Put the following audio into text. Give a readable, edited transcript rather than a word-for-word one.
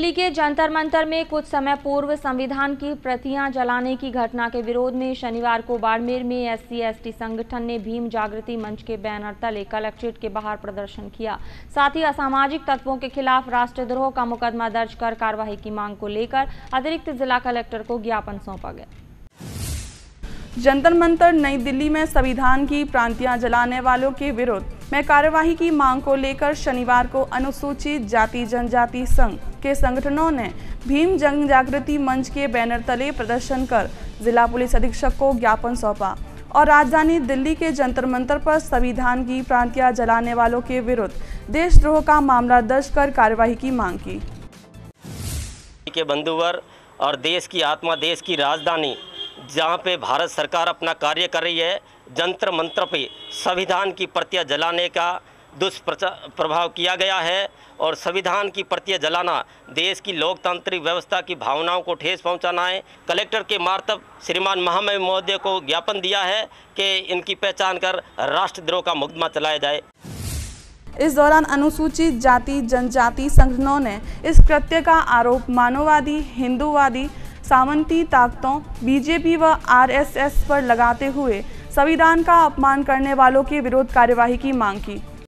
दिल्ली के जंतर मंतर में कुछ समय पूर्व संविधान की प्रतियां जलाने की घटना के विरोध में शनिवार को बाड़मेर में SC/ST संगठन ने भीम जागृति मंच के बैनर तले कलेक्ट्रेट के बाहर प्रदर्शन किया। साथ ही असामाजिक तत्वों के खिलाफ राष्ट्रद्रोह का मुकदमा दर्ज कर कार्रवाई की मांग को लेकर अतिरिक्त जिला कलेक्टर को ज्ञापन सौंपा गया। जंतर मंतर नई दिल्ली में संविधान की प्रांतियां जलाने वालों के विरोध में कार्यवाही की मांग को लेकर शनिवार को अनुसूचित जाति जनजाति संघ के संगठनों ने भीम जन जागृति मंच के बैनर तले प्रदर्शन कर जिला पुलिस अधीक्षक को ज्ञापन सौंपा और राजधानी दिल्ली के जंतर मंतर पर संविधान की प्रांतियां जलाने वालों के विरुद्ध देशद्रोह का मामला दर्ज कर कार्यवाही की मांग की। के बंधुवर और देश की आत्मा, देश की राजधानी जहाँ पे भारत सरकार अपना कार्य कर रही है, जंतर मंतर पे संविधान की प्रतियां जलाने का दुष्प्रभाव किया गया है और संविधान की प्रतियां जलाना देश की लोकतांत्रिक व्यवस्था की भावनाओं को ठेस पहुंचाना है। कलेक्टर के मार्फत श्रीमान महामहिम महोदय को ज्ञापन दिया है कि इनकी पहचान कर राष्ट्रद्रोह का मुकदमा चलाया जाए। इस दौरान अनुसूचित जाति जनजाति संगठनों ने इस कृत्य का आरोप मानववादी, हिंदूवादी, सामंती ताकतों, बीजेपी व RSS पर लगाते हुए संविधान का अपमान करने वालों के विरुद्ध कार्यवाही की मांग की।